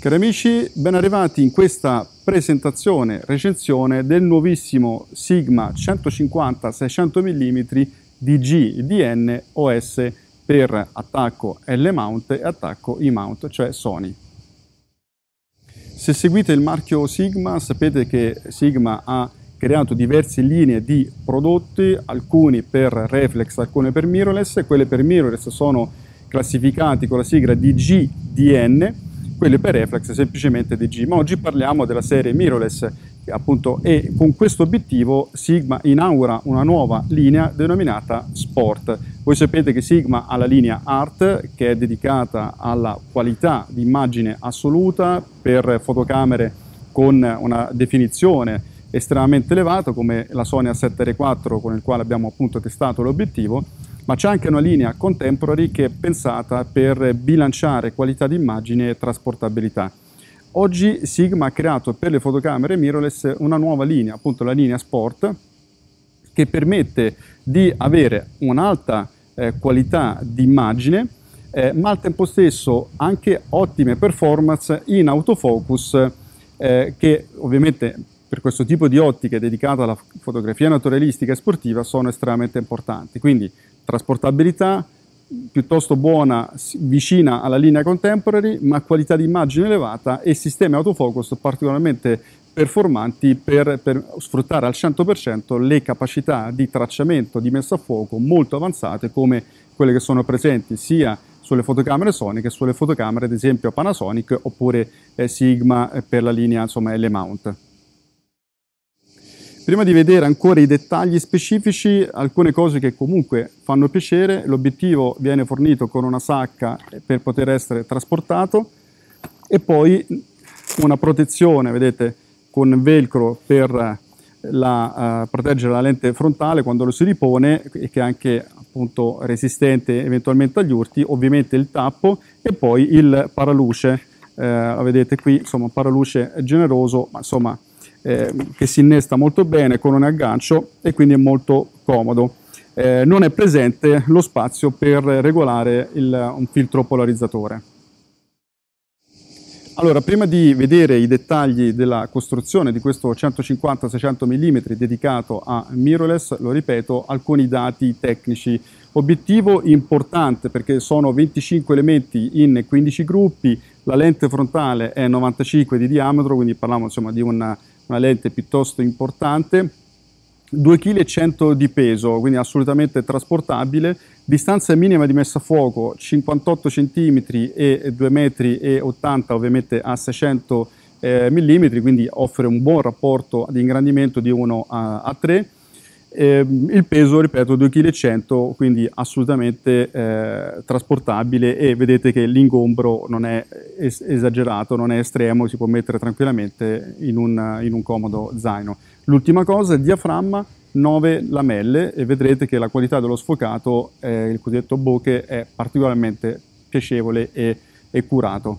Cari amici, ben arrivati in questa presentazione, recensione del nuovissimo Sigma 150-600 mm DG/DN OS per attacco L-mount e attacco E-mount, cioè Sony. Se seguite il marchio Sigma sapete che Sigma ha creato diverse linee di prodotti, alcuni per reflex, alcune per mirrorless. Quelle per mirrorless sono classificati con la sigla DG/DN, quelle per reflex semplicemente DG, ma oggi parliamo della serie mirrorless, appunto, e con questo obiettivo Sigma inaugura una nuova linea denominata Sport. Voi sapete che Sigma ha la linea Art, che è dedicata alla qualità di immagine assoluta per fotocamere con una definizione estremamente elevata, come la Sony A7R4 con il quale abbiamo appunto testato l'obiettivo, ma c'è anche una linea Contemporary che è pensata per bilanciare qualità di immagine e trasportabilità. Oggi Sigma ha creato per le fotocamere mirrorless una nuova linea, appunto la linea Sport, che permette di avere un'alta qualità di immagine, ma al tempo stesso anche ottime performance in autofocus, che ovviamente per questo tipo di ottiche dedicate alla fotografia naturalistica e sportiva sono estremamente importanti. Quindi trasportabilità piuttosto buona, vicina alla linea Contemporary, ma qualità di immagine elevata e sistemi autofocus particolarmente performanti per sfruttare al 100% le capacità di tracciamento, di messa a fuoco molto avanzate come quelle che sono presenti sia sulle fotocamere Sony che sulle fotocamere ad esempio Panasonic oppure Sigma per la linea insomma L-mount. Prima di vedere ancora i dettagli specifici, alcune cose che comunque fanno piacere: l'obiettivo viene fornito con una sacca per poter essere trasportato e poi una protezione, vedete, con velcro per proteggere la lente frontale quando lo si ripone e che è anche appunto resistente eventualmente agli urti, ovviamente il tappo e poi il paraluce, lo vedete qui, insomma un paraluce generoso, ma insomma che si innesta molto bene con un aggancio e quindi è molto comodo. Non è presente lo spazio per regolare un filtro polarizzatore. Allora, prima di vedere i dettagli della costruzione di questo 150-600 mm dedicato a mirrorless, lo ripeto, alcuni dati tecnici. Obiettivo importante perché sono 25 elementi in 15 gruppi, la lente frontale è 95 di diametro, quindi parliamo insomma di una lente piuttosto importante, 2,1 kg di peso, quindi assolutamente trasportabile, distanza minima di messa a fuoco 58 cm e 2,80 m ovviamente a 600 mm, quindi offre un buon rapporto di ingrandimento di 1 a 3. Il peso, ripeto, 2,1 kg, quindi assolutamente trasportabile e vedete che l'ingombro non è esagerato, non è estremo, si può mettere tranquillamente in un comodo zaino. L'ultima cosa, il diaframma 9 lamelle e vedrete che la qualità dello sfocato, il cosiddetto bokeh, è particolarmente piacevole e curato.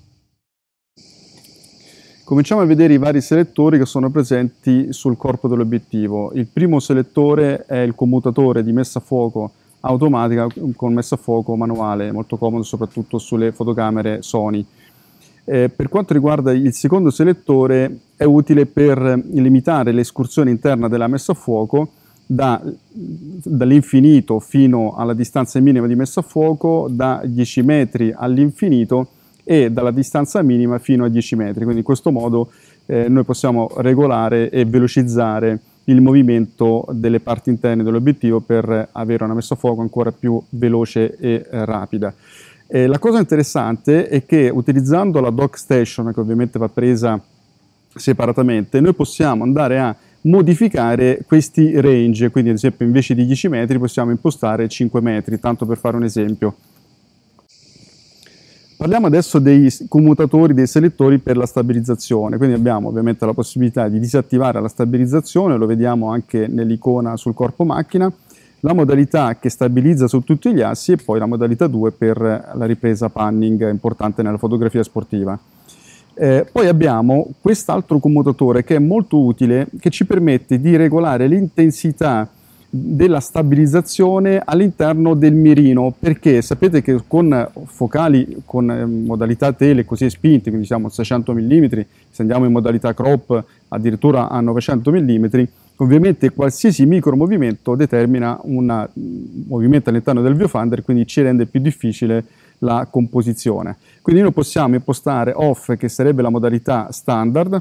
Cominciamo a vedere i vari selettori che sono presenti sul corpo dell'obiettivo. Il primo selettore è il commutatore di messa a fuoco automatica con messa a fuoco manuale, molto comodo soprattutto sulle fotocamere Sony. Per quanto riguarda il secondo selettore, è utile per limitare l'escursione interna della messa a fuoco dall'infinito fino alla distanza minima di messa a fuoco, da 10 metri all'infinito e dalla distanza minima fino a 10 metri. Quindi in questo modo noi possiamo regolare e velocizzare il movimento delle parti interne dell'obiettivo per avere una messa a fuoco ancora più veloce e rapida. La cosa interessante è che utilizzando la dock station, che ovviamente va presa separatamente, noi possiamo andare a modificare questi range, quindi ad esempio invece di 10 metri possiamo impostare 5 metri, tanto per fare un esempio. Parliamo adesso dei commutatori, dei selettori per la stabilizzazione, quindi abbiamo ovviamente la possibilità di disattivare la stabilizzazione, lo vediamo anche nell'icona sul corpo macchina, la modalità che stabilizza su tutti gli assi e poi la modalità 2 per la ripresa panning, importante nella fotografia sportiva. Poi abbiamo quest'altro commutatore che è molto utile, che ci permette di regolare l'intensità della stabilizzazione all'interno del mirino, perché sapete che con focali con modalità tele così spinte, quindi siamo a 600 mm, se andiamo in modalità crop addirittura a 900 mm, ovviamente qualsiasi micromovimento determina un movimento all'interno del viewfinder, quindi ci rende più difficile la composizione. Quindi noi possiamo impostare off, che sarebbe la modalità standard,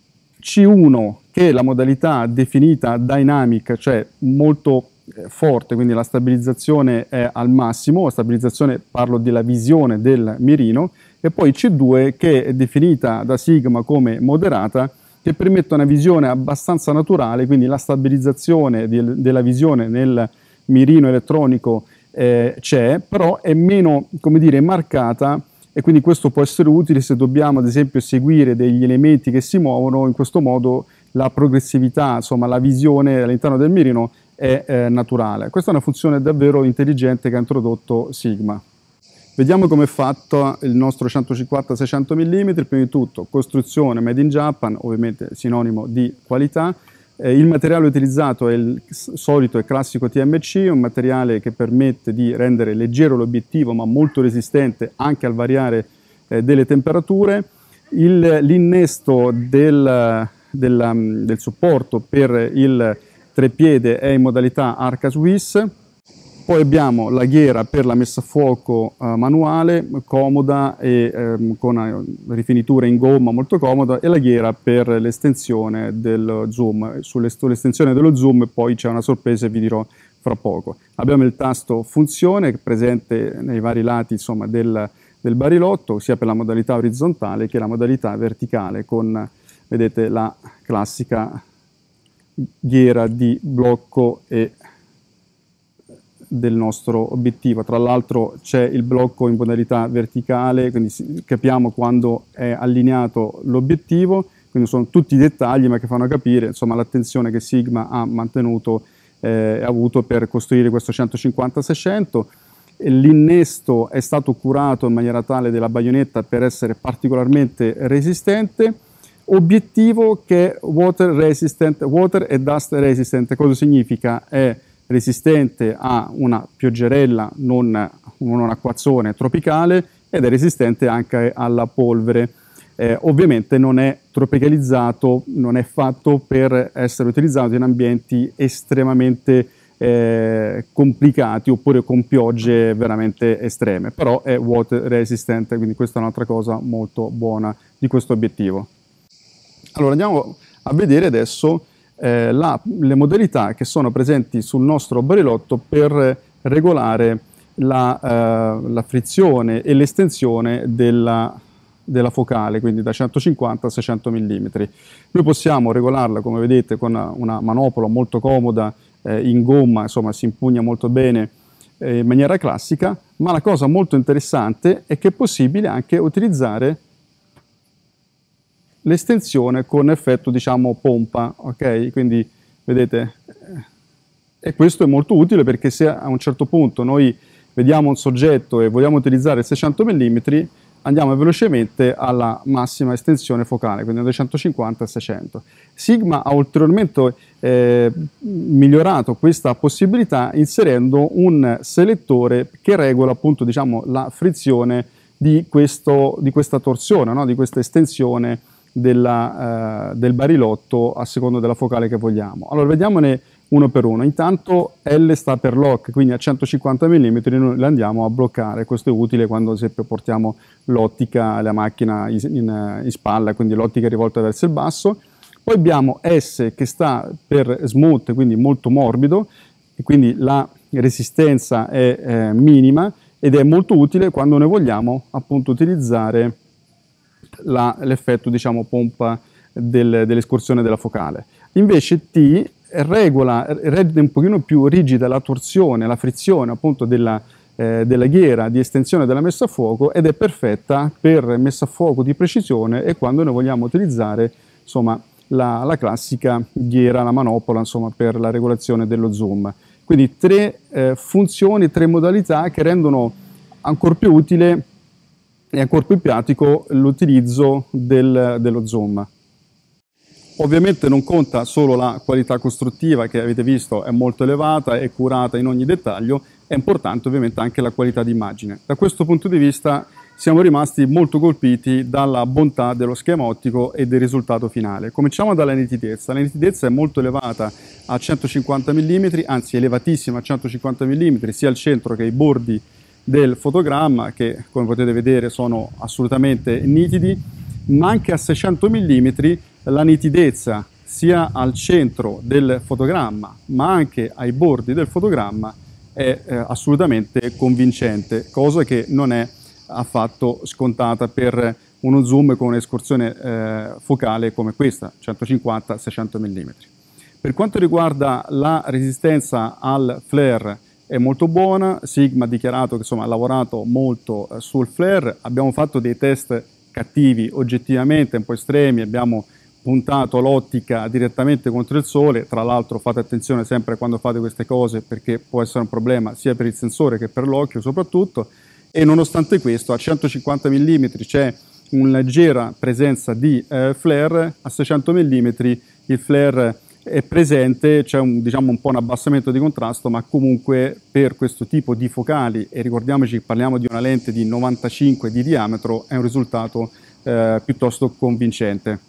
C1 che è la modalità definita dynamic, cioè molto forte, quindi la stabilizzazione è al massimo, la stabilizzazione parlo della visione del mirino, e poi C2 che è definita da Sigma come moderata, che permette una visione abbastanza naturale, quindi la stabilizzazione della visione nel mirino elettronico c'è, però è meno, come dire, marcata, e quindi questo può essere utile se dobbiamo ad esempio seguire degli elementi che si muovono. In questo modo la progressività, insomma la visione all'interno del mirino è naturale. Questa è una funzione davvero intelligente che ha introdotto Sigma. Vediamo come è fatto il nostro 150-600 mm. Prima di tutto costruzione made in Japan, ovviamente sinonimo di qualità. Il materiale utilizzato è il solito e classico TMC, un materiale che permette di rendere leggero l'obiettivo ma molto resistente anche al variare delle temperature. L'innesto del supporto per il treppiede è in modalità Arca Swiss. Poi abbiamo la ghiera per la messa a fuoco manuale, comoda e con rifinitura in gomma molto comoda, e la ghiera per l'estensione del zoom. Sull'estensione dello zoom poi c'è una sorpresa e vi dirò fra poco. Abbiamo il tasto funzione presente nei vari lati, insomma, del barilotto, sia per la modalità orizzontale che la modalità verticale, con, vedete, la classica ghiera di blocco e del nostro obiettivo. Tra l'altro c'è il blocco in modalità verticale, quindi capiamo quando è allineato l'obiettivo, quindi sono tutti i dettagli ma che fanno capire, insomma, l'attenzione che Sigma ha mantenuto e avuto per costruire questo 150-600. L'innesto è stato curato in maniera tale della baionetta per essere particolarmente resistente. Obiettivo che è water resistant, water e dust resistant. Cosa significa? È resistente a una pioggerella, non un acquazzone tropicale, ed è resistente anche alla polvere. Ovviamente non è tropicalizzato, non è fatto per essere utilizzato in ambienti estremamente complicati oppure con piogge veramente estreme, però è water resistant, quindi questa è un'altra cosa molto buona di questo obiettivo. Allora andiamo a vedere adesso le modalità che sono presenti sul nostro barilotto per regolare la frizione e l'estensione della focale, quindi da 150 a 600 mm. Noi possiamo regolarla, come vedete, con una manopola molto comoda in gomma, insomma si impugna molto bene in maniera classica, ma la cosa molto interessante è che è possibile anche utilizzare l'estensione con effetto, diciamo, pompa, ok? Quindi vedete, e questo è molto utile perché se a un certo punto noi vediamo un soggetto e vogliamo utilizzare 600 mm, andiamo velocemente alla massima estensione focale, quindi da 150 a 600. Sigma ha ulteriormente migliorato questa possibilità inserendo un selettore che regola, appunto, diciamo, la frizione di questa torsione, no? Di questa estensione del barilotto a seconda della focale che vogliamo. Allora vediamone uno per uno. Intanto L sta per lock, quindi a 150 mm noi le andiamo a bloccare. Questo è utile quando ad esempio portiamo l'ottica, la macchina in spalla, quindi l'ottica è rivolta verso il basso. Poi abbiamo S che sta per smooth, quindi molto morbido, e quindi la resistenza è minima, ed è molto utile quando noi vogliamo appunto utilizzare l'effetto, diciamo, pompa dell'escursione della focale. Invece T rende un pochino più rigida la torsione, la frizione appunto della ghiera di estensione della messa a fuoco, ed è perfetta per messa a fuoco di precisione e quando noi vogliamo utilizzare, insomma, la classica ghiera, la manopola, insomma, per la regolazione dello zoom. Quindi tre funzioni, tre modalità che rendono ancora più utile e ancora più pratico l'utilizzo dello zoom. Ovviamente non conta solo la qualità costruttiva, che avete visto è molto elevata e curata in ogni dettaglio, è importante ovviamente anche la qualità d'immagine. Da questo punto di vista siamo rimasti molto colpiti dalla bontà dello schema ottico e del risultato finale. Cominciamo dalla nitidezza. La nitidezza è molto elevata a 150 mm, anzi elevatissima a 150 mm, sia al centro che ai bordi del fotogramma, che come potete vedere sono assolutamente nitidi, ma anche a 600 mm la nitidezza sia al centro del fotogramma ma anche ai bordi del fotogramma è assolutamente convincente, cosa che non è affatto scontata per uno zoom con un'escursione focale come questa, 150-600 mm. Per quanto riguarda la resistenza al flare è molto buona, Sigma ha dichiarato che insomma, ha lavorato molto sul flare, abbiamo fatto dei test cattivi oggettivamente un po' estremi, abbiamo puntato l'ottica direttamente contro il sole, tra l'altro fate attenzione sempre quando fate queste cose perché può essere un problema sia per il sensore che per l'occhio soprattutto, e nonostante questo a 150 mm c'è una leggera presenza di flare, a 600 mm il flare è presente, c'è diciamo, un po' un abbassamento di contrasto, ma comunque per questo tipo di focali, e ricordiamoci che parliamo di una lente di 95 di diametro, è un risultato piuttosto convincente.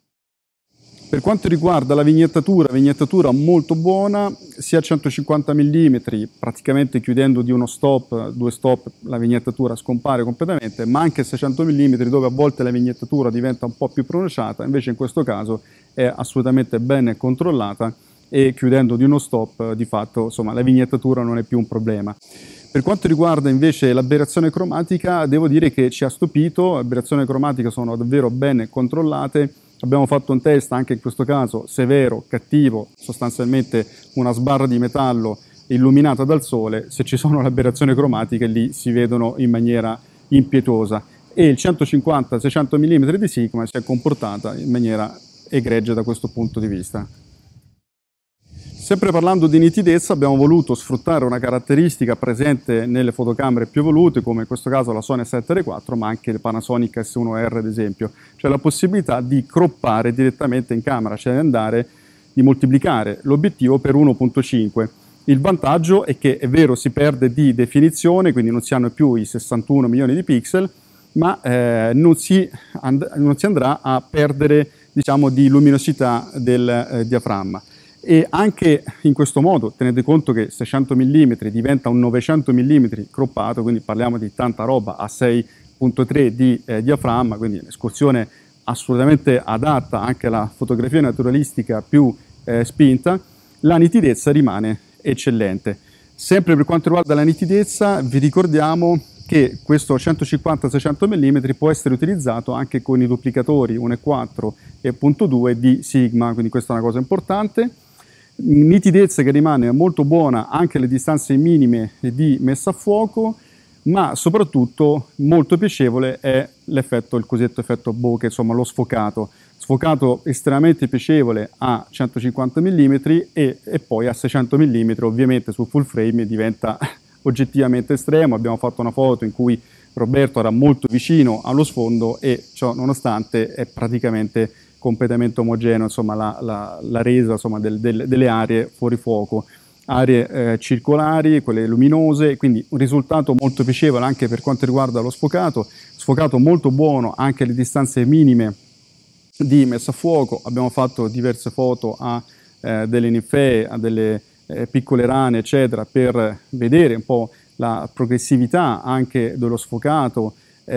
Per quanto riguarda la vignettatura molto buona, sia a 150 mm, praticamente chiudendo di uno stop, due stop, la vignettatura scompare completamente, ma anche a 600 mm dove a volte la vignettatura diventa un po' più pronunciata, invece in questo caso è assolutamente ben controllata e chiudendo di uno stop di fatto insomma, la vignettatura non è più un problema. Per quanto riguarda invece l'aberrazione cromatica, devo dire che ci ha stupito, le aberrazioni cromatiche sono davvero ben controllate. Abbiamo fatto un test anche in questo caso severo, cattivo, sostanzialmente una sbarra di metallo illuminata dal sole, se ci sono le aberrazioni cromatiche lì si vedono in maniera impietosa e il 150-600 mm di Sigma si è comportata in maniera egregia da questo punto di vista. Sempre parlando di nitidezza abbiamo voluto sfruttare una caratteristica presente nelle fotocamere più evolute, come in questo caso la Sony A7R4, ma anche il Panasonic S1R ad esempio, cioè la possibilità di croppare direttamente in camera, cioè di moltiplicare l'obiettivo per 1.5. Il vantaggio è che è vero si perde di definizione, quindi non si hanno più i 61 milioni di pixel, ma non si andrà a perdere diciamo, di luminosità del diaframma. E anche in questo modo tenete conto che 600 mm diventa un 900 mm croppato, quindi parliamo di tanta roba a 6.3 di diaframma, quindi un'escursione assolutamente adatta anche alla fotografia naturalistica più spinta, la nitidezza rimane eccellente. Sempre per quanto riguarda la nitidezza vi ricordiamo che questo 150-600 mm può essere utilizzato anche con i duplicatori 1.4 e 1.2 di Sigma, quindi questa è una cosa importante. Nitidezza che rimane molto buona anche alle distanze minime di messa a fuoco, ma soprattutto molto piacevole è l'effetto, il cosiddetto effetto bokeh, insomma lo sfocato estremamente piacevole a 150 mm e poi a 600 mm ovviamente su full frame diventa oggettivamente estremo. Abbiamo fatto una foto in cui Roberto era molto vicino allo sfondo e ciò nonostante è praticamente completamente omogeneo, insomma, la resa insomma, delle aree fuori fuoco, aree circolari, quelle luminose, quindi un risultato molto piacevole anche per quanto riguarda lo sfocato molto buono anche alle distanze minime di messa a fuoco. Abbiamo fatto diverse foto a delle ninfee, a delle piccole rane, eccetera, per vedere un po' la progressività anche dello sfocato,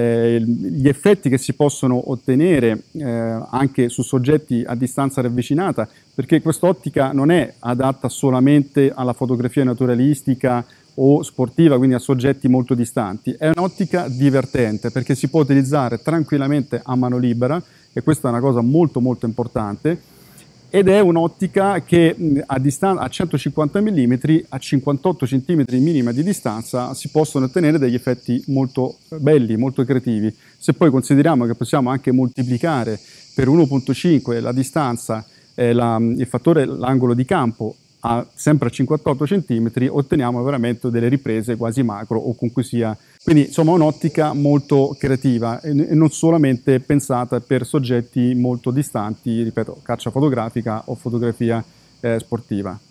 gli effetti che si possono ottenere anche su soggetti a distanza ravvicinata, perché quest'ottica non è adatta solamente alla fotografia naturalistica o sportiva, quindi a soggetti molto distanti, è un'ottica divertente perché si può utilizzare tranquillamente a mano libera e questa è una cosa molto molto importante. Ed è un'ottica che a 150 mm, a 58 cm minima di distanza si possono ottenere degli effetti molto belli, molto creativi. Se poi consideriamo che possiamo anche moltiplicare per 1.5 la distanza, il fattore, l'angolo di campo sempre a 58 cm otteniamo veramente delle riprese quasi macro o comunque sia. Quindi insomma un'ottica molto creativa e non solamente pensata per soggetti molto distanti, ripeto, caccia fotografica o fotografia sportiva.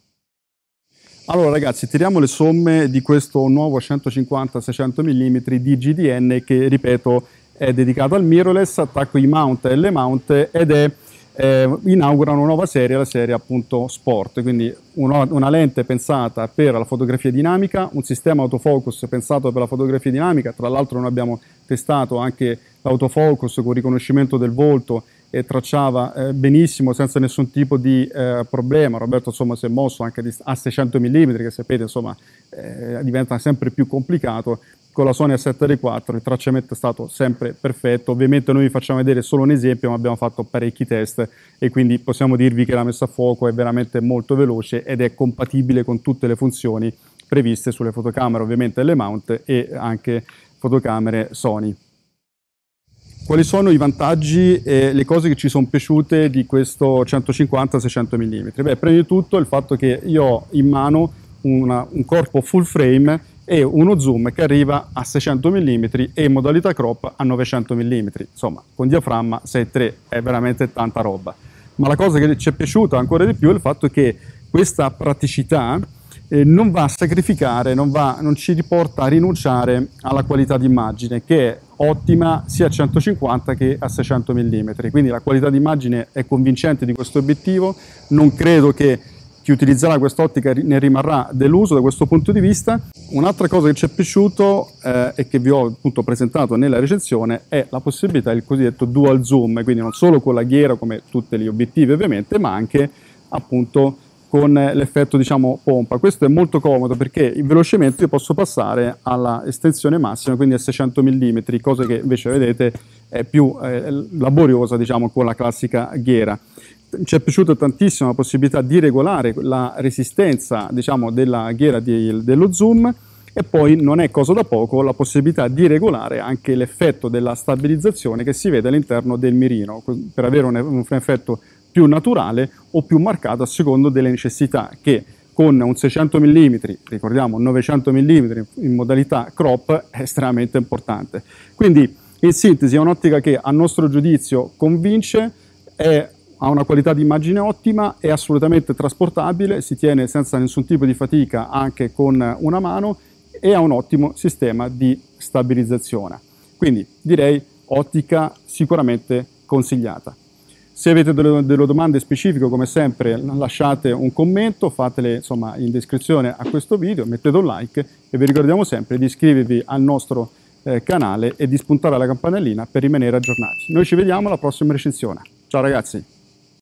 Allora ragazzi, tiriamo le somme di questo nuovo 150-600 mm di GDN che, ripeto, è dedicato al mirrorless, attacco i mount e le mount ed è inaugura una nuova serie, la serie appunto Sport, quindi una lente pensata per la fotografia dinamica, un sistema autofocus pensato per la fotografia dinamica, tra l'altro noi abbiamo testato anche l'autofocus con riconoscimento del volto e tracciava benissimo senza nessun tipo di problema. Roberto insomma si è mosso anche a 600 mm che sapete insomma diventa sempre più complicato. Con la Sony A7 IV il tracciamento è stato sempre perfetto. Ovviamente noi vi facciamo vedere solo un esempio, ma abbiamo fatto parecchi test e quindi possiamo dirvi che la messa a fuoco è veramente molto veloce ed è compatibile con tutte le funzioni previste sulle fotocamere, ovviamente le mount e anche fotocamere Sony. Quali sono i vantaggi e le cose che ci sono piaciute di questo 150-600 mm? Beh, prima di tutto il fatto che io ho in mano un corpo full frame e uno zoom che arriva a 600 mm e in modalità crop a 900 mm, insomma con diaframma 6.3 è veramente tanta roba. Ma la cosa che ci è piaciuta ancora di più è il fatto che questa praticità non va a sacrificare, non ci riporta a rinunciare alla qualità d'immagine che è ottima sia a 150 che a 600 mm, quindi la qualità d'immagine è convincente di questo obiettivo, non credo che chi utilizzerà quest'ottica ne rimarrà deluso da questo punto di vista. Un'altra cosa che ci è piaciuto e che vi ho appunto presentato nella recensione è la possibilità del cosiddetto dual zoom, quindi non solo con la ghiera come tutti gli obiettivi ovviamente, ma anche appunto con l'effetto diciamo pompa. Questo è molto comodo perché velocemente io posso passare alla estensione massima, quindi a 600 mm, cosa che invece vedete è più laboriosa diciamo con la classica ghiera. Ci è piaciuta tantissimo la possibilità di regolare la resistenza diciamo della ghiera dello zoom e poi non è cosa da poco la possibilità di regolare anche l'effetto della stabilizzazione che si vede all'interno del mirino per avere un effetto più naturale o più marcato a secondo delle necessità che con un 600 mm, ricordiamo 900 mm in modalità crop è estremamente importante. Quindi in sintesi è un'ottica che a nostro giudizio convince, ha una qualità di immagine ottima, è assolutamente trasportabile, si tiene senza nessun tipo di fatica anche con una mano e ha un ottimo sistema di stabilizzazione. Quindi direi ottica sicuramente consigliata. Se avete delle domande specifiche, come sempre, lasciate un commento, fatele insomma in descrizione a questo video, mettete un like e vi ricordiamo sempre di iscrivervi al nostro canale e di spuntare la campanellina per rimanere aggiornati. Noi ci vediamo alla prossima recensione. Ciao ragazzi!